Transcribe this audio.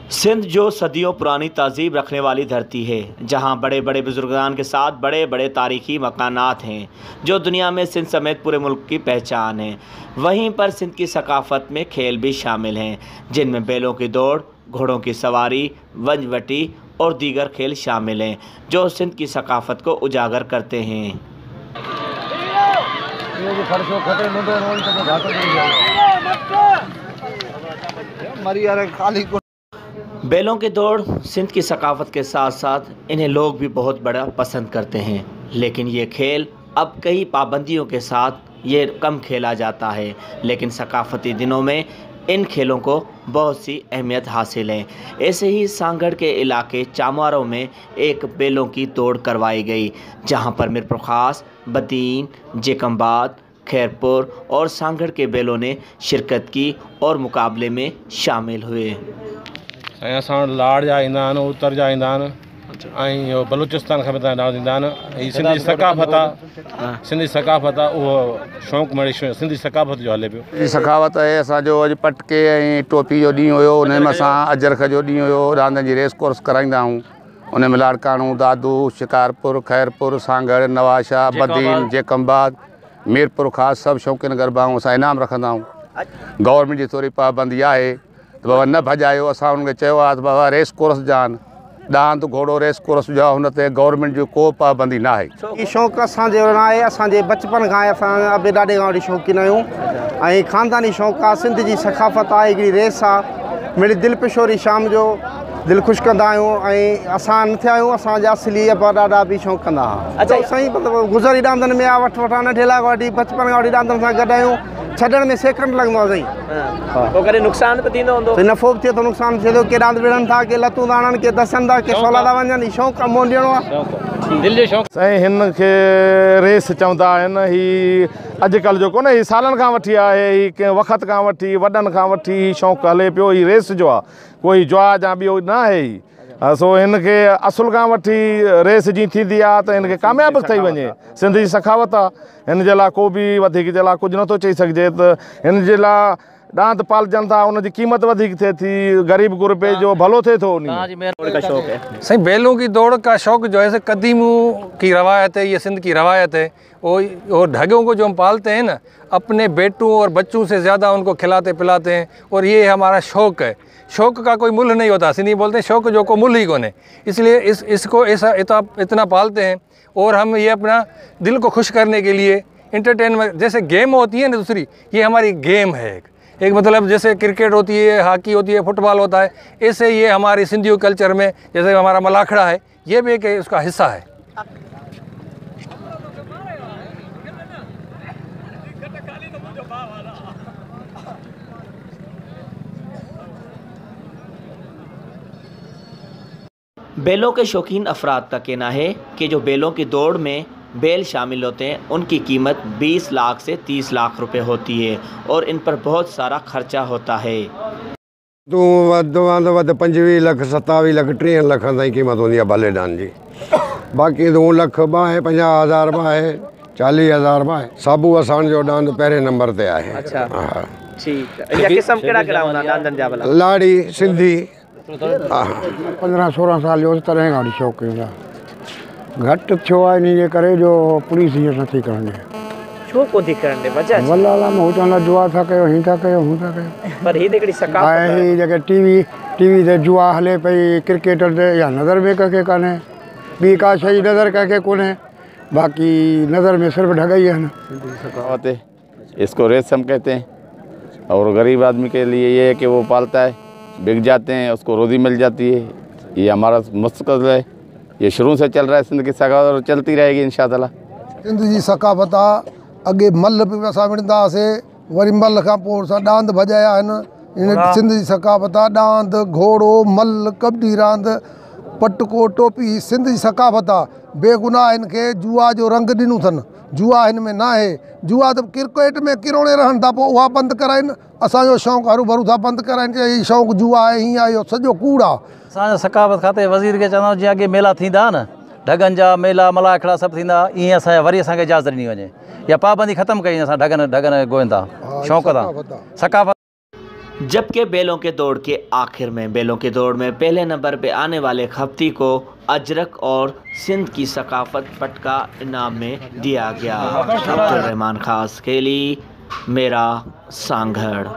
सिंध जो सदियों पुरानी तहज़ीब रखने वाली धरती है, जहाँ बड़े बड़े बुजुर्गान के साथ बड़े बड़े तारीख़ी मकानात हैं जो दुनिया में सिंध समेत पूरे मुल्क की पहचान है। वहीं पर सिंध की सकाफ़त में खेल भी शामिल हैं, जिनमें बैलों की दौड़, घोड़ों की सवारी, वंजवटी और दीगर खेल शामिल हैं जो सिंध की सकाफ़त को उजागर करते हैं। बैलों की दौड़ सिंध की सकाफ़त के साथ साथ इन्हें लोग भी बहुत बड़ा पसंद करते हैं, लेकिन ये खेल अब कई पाबंदियों के साथ ये कम खेला जाता है। लेकिन सकाफ़ती दिनों में इन खेलों को बहुत सी अहमियत हासिल है। ऐसे ही सांगड़ के इलाके चामारों में एक बैलों की दौड़ करवाई गई, जहां पर मीरपुर खास, बदीन, जेकमबाद, खैरपुर और सांगड़ के बैलों ने शिरकत की और मुकाबले में शामिल हुए। असां लाड़ जा ईंदा आहिनि, उत्तर जा ईंदा आहिनि ऐं इहो बलूचिस्तान खां बि ईंदा आहिनि। हीअ सिंधी सकाफ़त आहे, सिंधी सकाफ़त आहे, उहो शौक़ु मिड़ई सिंधी सकाफ़त जो हले पियो। सिंधी सकाफ़त आहे असांजो अॼु पटके ऐं टोपी जो ॾींहुं हुयो। उन में असां अजरख जो ॾींहुं हुयो, रांदियुनि जी रेस कोर्स कराईंदा आहियूं। उन में लाड़काणो, दादू, शिकारपुर, खैरपुर, सांगड़, नवाशाह, बदीन, जेकमबाद, मीरपुर ख़ासि सभु शौक़ीन गरबा असां इनाम रखंदा आहियूं। गवर्नमेंट जी थोरी पाबंदी आहे त बाबा न भॼायो। असां उनखे चयो आहे त बाबा रेस कोर्स जा आहिनि, डांद घोड़ो रेस कोर्स जा, हुन ते गवर्नमेंट जो को पाबंदी न आहे। ये शौक़ु असांजो न आहे, असांजे बचपन खां असां अबे ॾाढे खां वठी शौक़ीन आहियूं ऐं ख़ानदानी शौक़ु आहे। सिंध जी सकाफ़त आहे, हिकिड़ी रेस आहे। मिड़ी दिलि पिशोरी शाम जो दिलि ख़ुशि कंदा आहियूं ऐं असां न थिया आहियूं, असांजा असली अबा ॾाढा बि शौक़ु कंदा हुआ। अच्छा साईं, मतिलबु गुज़री रांदनि में आहे, वठि वठा नंढे खां वठी बचपन खां वठी रांदनि सां गॾु आहियूं। छॾण में सेकंड लॻंदो आहे साईं। पोइ कॾहिं नुक़सानु बि थींदो हूंदो? नफ़ो बि थिए थो, नुक़सानु थिए थो। के रांदि विढ़नि था, के लतूं था हणनि, के दसनि था, के सवला था वञनि। शौक़ु अमो ॾियणो आहे, दिलि जो शौक़ु। साईं हिन खे रेस चवंदा आहिनि। हीअ अॼुकल्ह जो कोन्हे, हीअ सालनि खां वठी आहे, हीअ कंहिं वक़्त खां वठी वॾनि खां वठी हीअ शौक़ु हले पियो। हीअ रेस जो आहे, कोई जुआ या ॿियो न आहे। सो हिन खे असुल खां वठी रेस जी थींदी आहे त हिन खे कामयाबु ठही वञे। सिंध जी सखावत आहे, हिन जे लाइ को बि वधीक जे लाइ कुझु नथो चई सघिजे। त हिन जे लाइ डांद पालजनि था, उनजी कीमत वधीक थिए थी, गरीब गुरबे जो भलो थिए थो। सही बैलों की दौड़ का शौक़ जो है कदीमों की रवायत है, ये सिंध की रवायत है। और ढगों को जो हम पालते हैं ना, अपने बेटों और बच्चों से ज़्यादा उनको खिलाते पिलाते हैं, और ये हमारा शौक़ है। शौक़ का कोई मूल्य नहीं होता, सिंधी बोलते हैं शौक़ जो को मूल्य ही कौन है। इसलिए इसको ऐसा इतना पालते हैं। और हम ये अपना दिल को खुश करने के लिए इंटरटेनमेंट, जैसे गेम होती है ना दूसरी, ये हमारी गेम है एक मतलब जैसे क्रिकेट होती है, हॉकी होती है, फुटबॉल होता है, ऐसे ये हमारे सिंधी कल्चर में जैसे हमारा मलाखड़ा है, ये भी एक उसका हिस्सा है। बैलों के शौकीन अफराद का कहना है कि जो बैलों की दौड़ में बैल शामिल होते हैं, उनकी कीमत 20 लाख से 30 लाख रुपए होती है और इन पर बहुत सारा खर्चा होता है। 25 लाख 27 लाख 30 लाख ताईं कीमत होंदी आहे बलेडान जी। बाक़ी 2 लाख बाहे, 50,000 बाहे, 40,000 बाहे। साबू असांजो डांद पहिरें नंबर ते आहे। अच्छा, ठीक है। या किस्म केड़ा हूंदा डांदन जा भला? लाड़ी, सिंधी। 15-16 साल जो तरह गाड़ी शौक़ीन आहे। घटि थियो आहे इन जे करे जो पुलिस हीअं नथी करण ॾे। छो कोन थी करण ॾे? वजह वल्ला में हू चवंदा जुआ था कयो, हीअं था कयो, हूं था कयो। पर हीअ हिकिड़ी सकाफ़त आहे। हीअ जेके टीवी ते जुआ हले पई, क्रिकेट ते, या नज़र में कंहिंखे कान्हे, ॿी का शइ नज़र कंहिंखे कोन्हे, बाक़ी नज़र में सिर्फ ढगाई है ना। सखावत है, इसको रेस हम कहते हैं। और गरीब आदमी के लिए ये है कि वो पालता है, बिक जाते हैं, उसको रोज़ी मिल जाती है। ये हमारा मुस्तक़बिल है, ये शुरू से चल रहा है सिंध की सकाफ़त और चलती रहेगी इंशाअल्लाह। सिंध जी सकाफ़त आहे। अॻे मल बि असां विढ़ंदा हुआसीं, वरी मल खां पोइ असां डांद भॼाया आहिनि। इन सिंध जी सकाफ़त आहे। डांद, घोड़ो, मल, कबड्डी रांदि, पटको, टोपी सिंध जी सकाफ़त आहे। बेगुनाह हिन खे जुआ जो रंग ॾिनो अथनि। जुआ हिन में न आहे। जुआ त क्रिकेट में किरोड़े रहनि था, पोइ उहा बंदि कराइनि। असांजो शौक़ु हरू भरू था बंदि कराइनि कि हीउ शौक़ु जुआ आहे, हीअं आहे, इहो सॼो कूड़ आहे। असांजा सकाफ़त खाते वज़ीर खे चवंदा जीअं अॻे मेला थींदा न, ढगनि जा मेला, मलाखड़ा सभु थींदा, ईअं असांजा वरी असांखे इजाज़त ॾिनी वञे या पाबंदी ख़तमु कई असां ढगनि गोईंदा शौक़ु था सकाफ़त। जबकि बैलों के दौड़ के आखिर में बैलों के दौड़ में पहले नंबर पे आने वाले खफ्ती को अजरक और सिंध की सकाफत पटका इनाम में दिया गया। अब्दुल रहमान खास के लिए मेरा सांगड़।